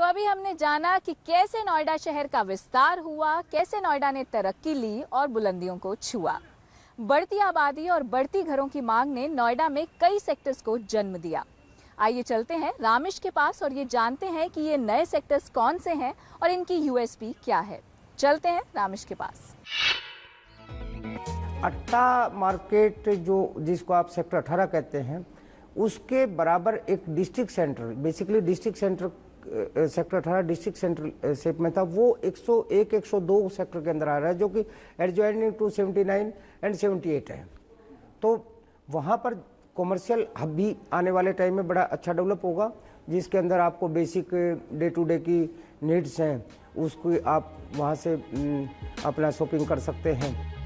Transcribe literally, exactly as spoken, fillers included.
तो अभी हमने जाना कि कैसे नोएडा शहर का विस्तार हुआ, कैसे नोएडा ने तरक्की ली और बुलंदियों को छुआ। बढ़ती आबादी और बढ़ती घरों की मांग ने नोएडा में कई सेक्टर्स को जन्म दिया। आइए चलते हैं रामेश के पास और ये जानते हैं कि ये नए सेक्टर्स कौन से हैं और इनकी यूएसपी क्या है। चलते हैं रामेश के पास। अट्टा मार्केट जो जिसको आप सेक्टर अठारह कहते हैं, उसके बराबर एक district centre, basically district centre sector अठारह डिस्ट्रिक्ट सेंटर शेप में था। वो एक सौ एक एक सौ दो सेक्टर के अंदर आ रहा है, जो कि adjoining to seventy nine and seventy eight है। तो वहाँ पर कॉमर्शियल हब भी आने वाले टाइम में बड़ा अच्छा डेवलप होगा, जिसके अंदर आपको बेसिक डे टू डे की नीड्स हैं उसको आप वहाँ से अपना शॉपिंग कर सकते हैं।